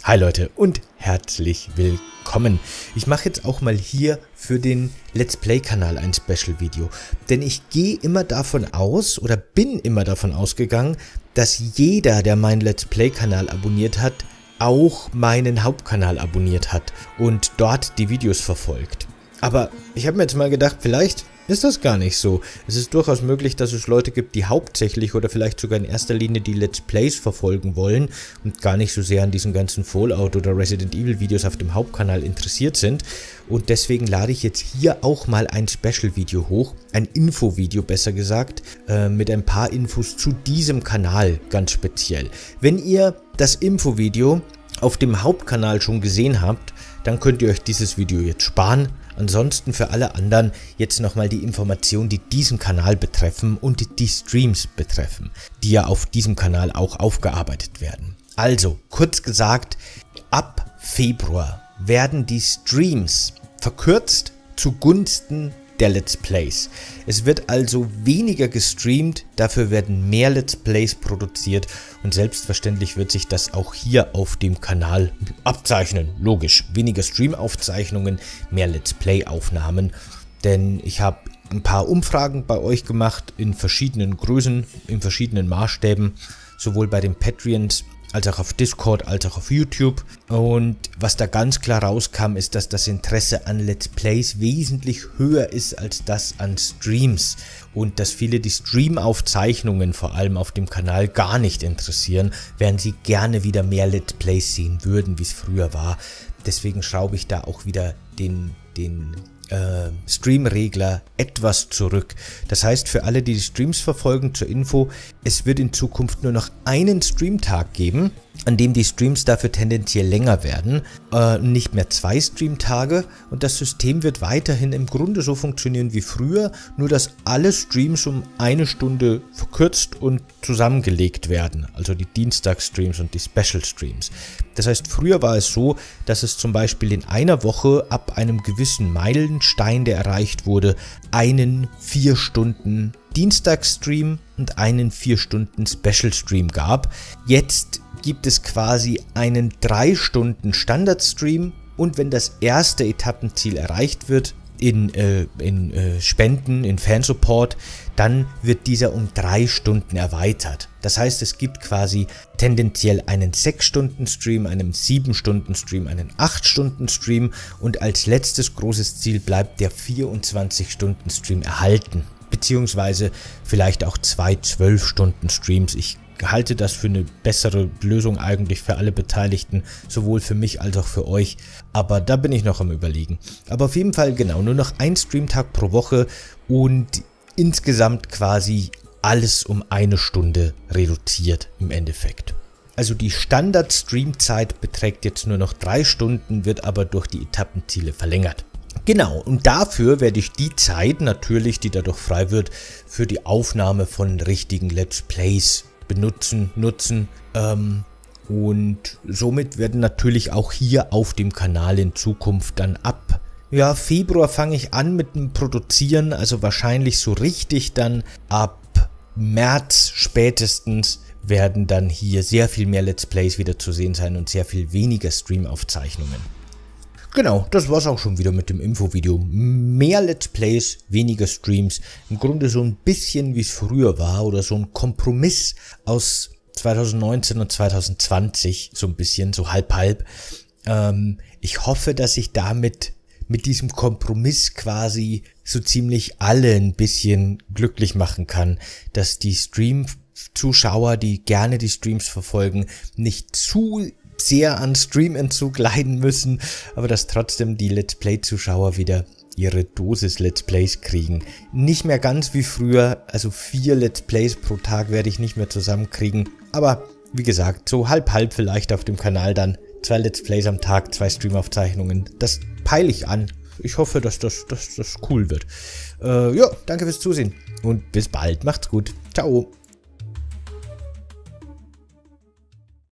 Hi Leute und herzlich willkommen. Ich mache jetzt auch mal hier für den Let's Play Kanal ein Special Video, denn ich gehe immer davon aus oder bin immer davon ausgegangen, dass jeder, der meinen Let's Play Kanal abonniert hat, auch meinen Hauptkanal abonniert hat und dort die Videos verfolgt. Aber ich habe mir jetzt mal gedacht, vielleicht ist das gar nicht so. Es ist durchaus möglich, dass es Leute gibt, die hauptsächlich oder vielleicht sogar in erster Linie die Let's Plays verfolgen wollen und gar nicht so sehr an diesen ganzen Fallout oder Resident Evil Videos auf dem Hauptkanal interessiert sind. Und deswegen lade ich jetzt hier auch mal ein Special-Video hoch, ein Info-Video besser gesagt, mit ein paar Infos zu diesem Kanal ganz speziell. Wenn ihr das Info-Video auf dem Hauptkanal schon gesehen habt, dann könnt ihr euch dieses Video jetzt sparen. Ansonsten für alle anderen jetzt nochmal die Informationen, die diesen Kanal betreffen und die Streams betreffen, die ja auf diesem Kanal auch aufgearbeitet werden. Also, kurz gesagt, ab Februar werden die Streams verkürzt zugunsten der Let's Plays. Es wird also weniger gestreamt, dafür werden mehr Let's Plays produziert und selbstverständlich wird sich das auch hier auf dem Kanal abzeichnen. Logisch, weniger Stream-Aufzeichnungen, mehr Let's Play-Aufnahmen, denn ich habe ein paar Umfragen bei euch gemacht in verschiedenen Größen, in verschiedenen Maßstäben, sowohl bei den Patreons als auch auf Discord, als auch auf YouTube. Und was da ganz klar rauskam, ist, dass das Interesse an Let's Plays wesentlich höher ist als das an Streams. Und dass viele die Stream-Aufzeichnungen vor allem auf dem Kanal gar nicht interessieren, während sie gerne wieder mehr Let's Plays sehen würden, wie es früher war. Deswegen schraube ich da auch wieder den Stream-Regler etwas zurück. Das heißt, für alle, die die Streams verfolgen, zur Info, es wird in Zukunft nur noch einen Streamtag geben, an dem die Streams dafür tendenziell länger werden, nicht mehr 2 Streamtage, und das System wird weiterhin im Grunde so funktionieren wie früher, nur dass alle Streams um 1 Stunde verkürzt und zusammengelegt werden, also die Dienstagsstreams und die Special-Streams. Das heißt, früher war es so, dass es zum Beispiel in einer Woche ab einem gewissen Meilenstein, der erreicht wurde, einen 4 Stunden Dienstagsstream und einen 4 Stunden Special-Stream gab. Jetzt gibt es quasi einen 3 Stunden Standardstream, und wenn das erste Etappenziel erreicht wird, in Spenden, in Fansupport, dann wird dieser um 3 Stunden erweitert. Das heißt, es gibt quasi tendenziell einen 6-Stunden-Stream, einen 7-Stunden-Stream, einen 8-Stunden-Stream und als letztes großes Ziel bleibt der 24-Stunden-Stream erhalten. Beziehungsweise vielleicht auch 2 12-Stunden-Streams. Ich halte das für eine bessere Lösung eigentlich für alle Beteiligten, sowohl für mich als auch für euch, aber da bin ich noch am Überlegen. Aber auf jeden Fall genau, nur noch ein Streamtag pro Woche und insgesamt quasi alles um 1 Stunde reduziert im Endeffekt. Also die Standard-Streamzeit beträgt jetzt nur noch 3 Stunden, wird aber durch die Etappenziele verlängert. Genau, und dafür werde ich die Zeit natürlich, die dadurch frei wird, für die Aufnahme von richtigen Let's Plays nutzen. Und somit werden natürlich auch hier auf dem Kanal in Zukunft dann ab Februar fange ich an mit dem Produzieren, also wahrscheinlich so richtig dann ab März spätestens werden dann hier sehr viel mehr Let's Plays wieder zu sehen sein und sehr viel weniger Stream-Aufzeichnungen. Genau, das war's auch schon wieder mit dem Infovideo. Mehr Let's Plays, weniger Streams. Im Grunde so ein bisschen wie es früher war oder so ein Kompromiss aus 2019 und 2020. So ein bisschen, so halb-halb. Ich hoffe, dass ich damit mit diesem Kompromiss quasi so ziemlich alle ein bisschen glücklich machen kann. Dass die Stream-Zuschauer, die gerne die Streams verfolgen, nicht zu sehr an Streamentzug leiden müssen, aber dass trotzdem die Let's Play-Zuschauer wieder ihre Dosis Let's Plays kriegen. Nicht mehr ganz wie früher, also 4 Let's Plays pro Tag werde ich nicht mehr zusammenkriegen, aber wie gesagt, so halb-halb vielleicht auf dem Kanal dann 2 Let's Plays am Tag, 2 Streamaufzeichnungen, das peile ich an. Ich hoffe, dass das cool wird. Ja, danke fürs Zusehen und bis bald, macht's gut, ciao.